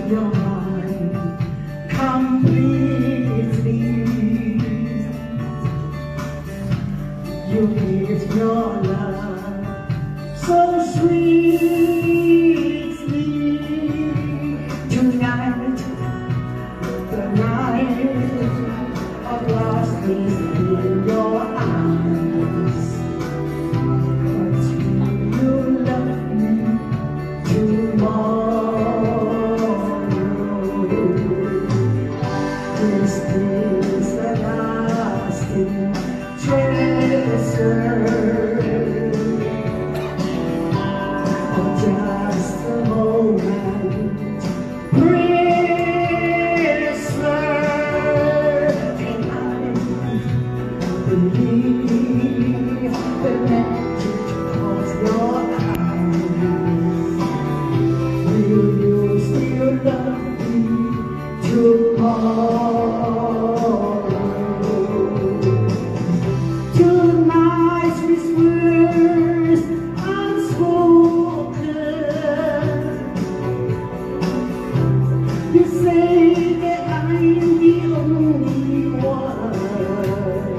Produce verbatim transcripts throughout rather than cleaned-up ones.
your mind completely. You give your love so sweetly. Tonight, the night of lost is in your eyes. But you love me tomorrow. This is the lasting treasure. For just a moment, precious, and I believe the magic of your eyes. Will you still love me tomorrow? Tonight's whispers unspoken. You say that I'm the only one,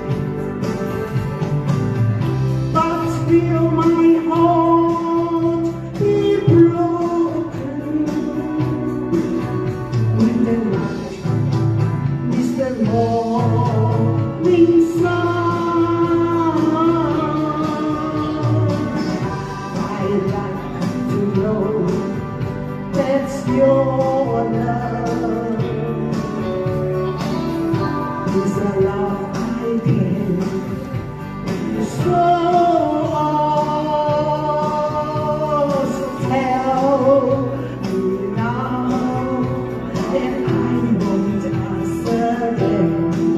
but will my heart be broken when the night is the morning sun? I'd like to know that's your love. Is a love I can show. So tell me now, and I won't ask again.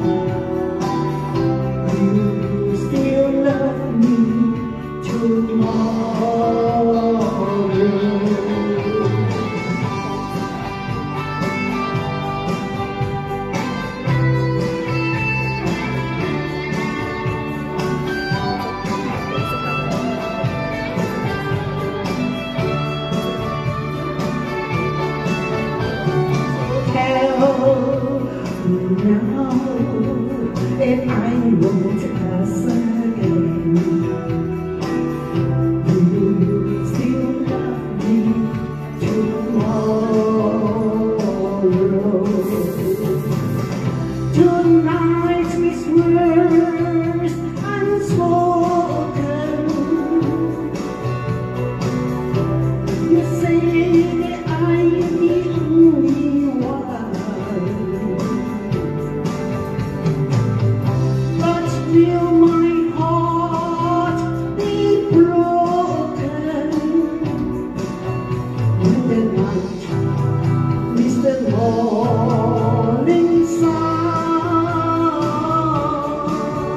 Will you still love me tomorrow? Now, and I won't ask again. Will you still love me tomorrow? Tonight's whispers unspoken. You say that I'm the only one, will my heart be broken when the night is the morning sun?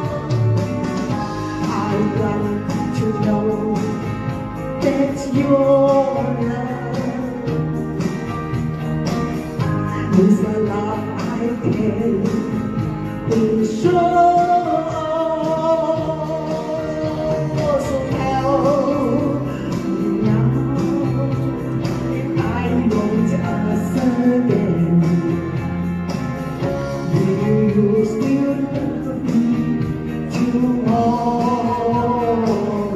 I'd like to know that your love is a love I can be sure. You still love me tomorrow?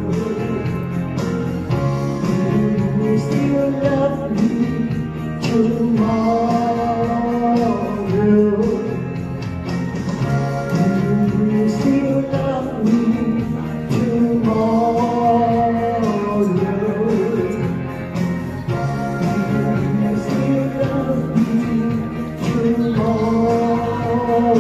You still love me tomorrow? You still love me tomorrow? You still love me tomorrow?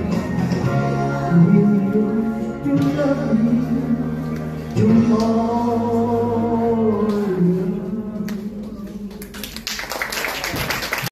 Will you still love me tomorrow?